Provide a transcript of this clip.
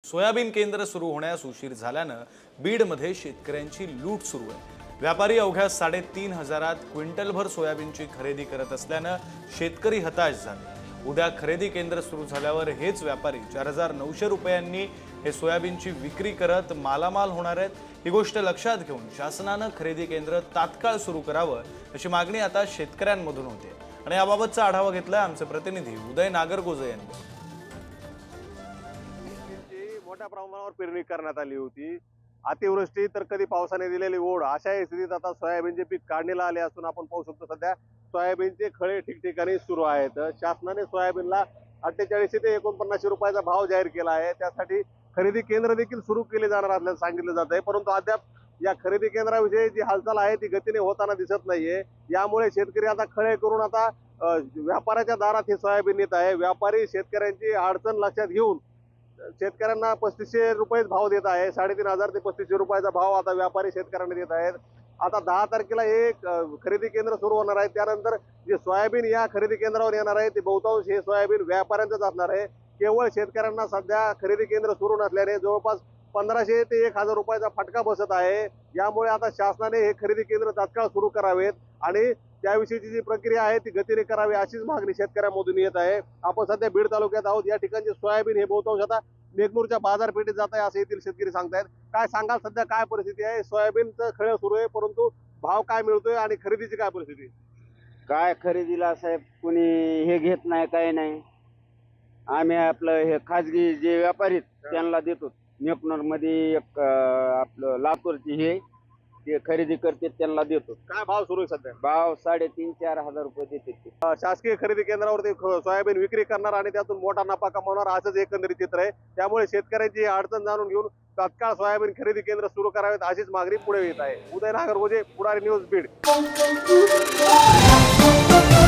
Soybean केंद्र सुरू होण्यास उशीर झाल्यानं बीडमध्ये शेतकऱ्यांची लूट सुरू आहे। व्यापारी अवघ्या 3,500 क्विंटलभर सोयाबीनची खरेदी करत असल्यानं शेतकरी हताश झाले। उद्या खरेदी केंद्र सुरू झाल्यावर हेच व्यापारी 4,900 रुपयांनी हे सोयाबीनची विक्री करत मालामाल होणार आहेत। ही गोष्ट लक्षात घेऊन शासनानं खरेदी केंद्र तात्काळ सुरू करावं अशी मागणी आता शेतकऱ्यांमधून होते आणि याबाबतचा आढावा घेतलाय आमचे प्रतिनिधी उदय नागरगोजे यांनी। मोठ्या प्रमाणावर पेरणी करण्यात आली होती। अतिवृष्टी तर कधी पावसाने दिलेली ओढ अशा स्थितीत आता सोयाबीनचे पीक काढणीला आले असून आपण पाहू शकतो सध्या सोयाबीनचे खळे ठिकठिकाणी सुरू आहेत। शासनाने सोयाबीनला 48 ते 49 रुपयाचा भाव जाहीर केला आहे। त्यासाठी खरेदी केंद्र देखील सुरू केले जाणार असल्याचं सांगितलं जात आहे, परंतु अद्याप या खरेदी केंद्राविषयी जी हालचाल आहे ती गतीने होताना दिसत नाहीये। यामुळे शेतकरी आता खळे करून आता व्यापाऱ्याच्या दारात हे सोयाबीन येत आहे। व्यापारी शेतकऱ्यांची अडचण लक्षात घेऊन शेतकऱ्यांना 3500 रुपये भाव देत आहे। 3,500 ते 3500 रुपयाचा भाव आता व्यापारी शेतकऱ्यांना देत आहेत। आता 10 तारखेला हे खरेदी केंद्र सुरू होणार आहे। त्यानंतर जे सोयाबीन या खरेदी केंद्रावर येणार आहे ते बहुतांश हे सोयाबीन व्यापाऱ्यांचंच असणार आहे। केवळ शेतकऱ्यांना सध्या खरेदी केंद्र सुरू नसल्याने जवळपास 1500 ते 1000 रुपयाचा फटका बसत आहे। यामुळे आता शासनाने हे खरेदी केंद्र तात्काळ सुरू करावेत आणि त्याविषयीची जी प्रक्रिया आहे ती गतीने करावी अशीच मागणी शेतकऱ्यांमधून येत आहे। आपण सध्या बीड तालुक्यात आहोत। या ठिकाणचे सोयाबीन हे बहुतांश आता मेघनूरच्या बाजारपेठेत जात आहे असं येथील शेतकरी सांगतायत। काय सांगाल, सध्या काय परिस्थिती आहे? सोयाबीनचं खळं सुरू आहे, परंतु भाव काय मिळतोय आणि खरेदीची काय परिस्थिती? काय खरेदीला साहेब कोणी हे घेत नाही, काय नाही। आम्ही आपलं हे खाजगी जे व्यापारी त्यांना देतो। मेघनूर मध्ये एक आपलं लातूरची हे ते खरेदी करते त्यांना देतो। काय भाव सुरू आहे सध्या? भाव 3,500-4,000 रुपये देते ते। शासकीय खरेदी केंद्रावरती सोयाबीन विक्री करणार आणि त्यातून मोठा नफा कमावणार असंच एकंदरीत चित्र आहे। त्यामुळे शेतकऱ्यांची अडचण जाणून घेऊन तात्काळ सोयाबीन खरेदी केंद्र सुरू करावेत अशीच मागणी पुढे येत आहे। उदय नागरगोजे, पुढारी न्यूज, बीड।